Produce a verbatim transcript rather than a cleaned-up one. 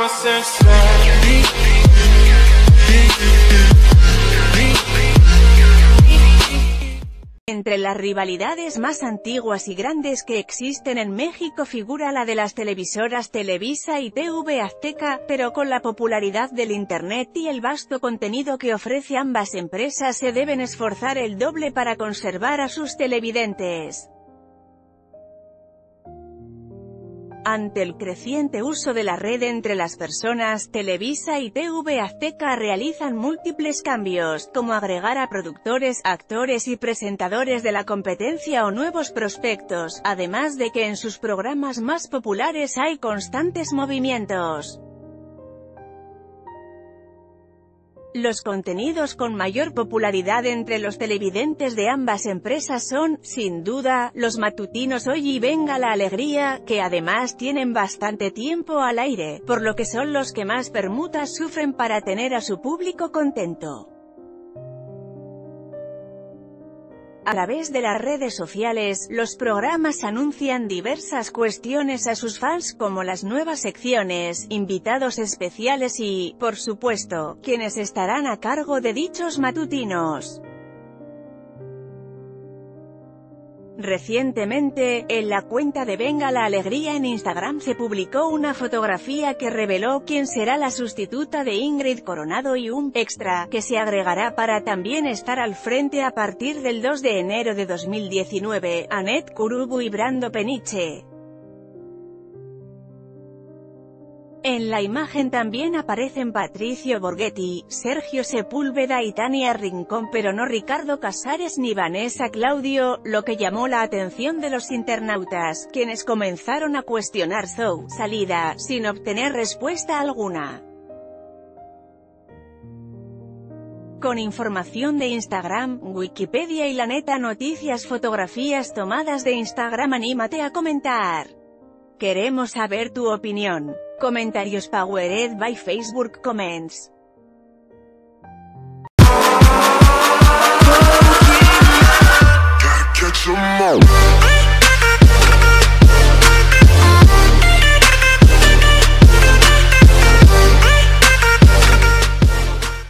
Entre las rivalidades más antiguas y grandes que existen en México figura la de las televisoras Televisa y T V Azteca, pero con la popularidad del Internet y el vasto contenido que ofrece ambas empresas se deben esforzar el doble para conservar a sus televidentes. Ante el creciente uso de la red entre las personas, Televisa y T V Azteca realizan múltiples cambios, como agregar a productores, actores y presentadores de la competencia o nuevos prospectos, además de que en sus programas más populares hay constantes movimientos. Los contenidos con mayor popularidad entre los televidentes de ambas empresas son, sin duda, los matutinos Hoy y Venga la Alegría, que además tienen bastante tiempo al aire, por lo que son los que más permutas sufren para tener a su público contento. A través de las redes sociales, los programas anuncian diversas cuestiones a sus fans como las nuevas secciones, invitados especiales y, por supuesto, quienes estarán a cargo de dichos matutinos. Recientemente, en la cuenta de Venga la Alegría en Instagram se publicó una fotografía que reveló quién será la sustituta de Ingrid Coronado y un extra que se agregará para también estar al frente a partir del dos de enero de dos mil diecinueve, Annette Curubu y Brando Peniche. En la imagen también aparecen Patricio Borghetti, Sergio Sepúlveda y Tania Rincón, pero no Ricardo Casares ni Vanessa Claudio, lo que llamó la atención de los internautas, quienes comenzaron a cuestionar su salida, sin obtener respuesta alguna. Con información de Instagram, Wikipedia y La Neta Noticias. Fotografías tomadas de Instagram. Anímate a comentar. Queremos saber tu opinión. Comentarios powered by Facebook Comments. Gotta catch 'em all.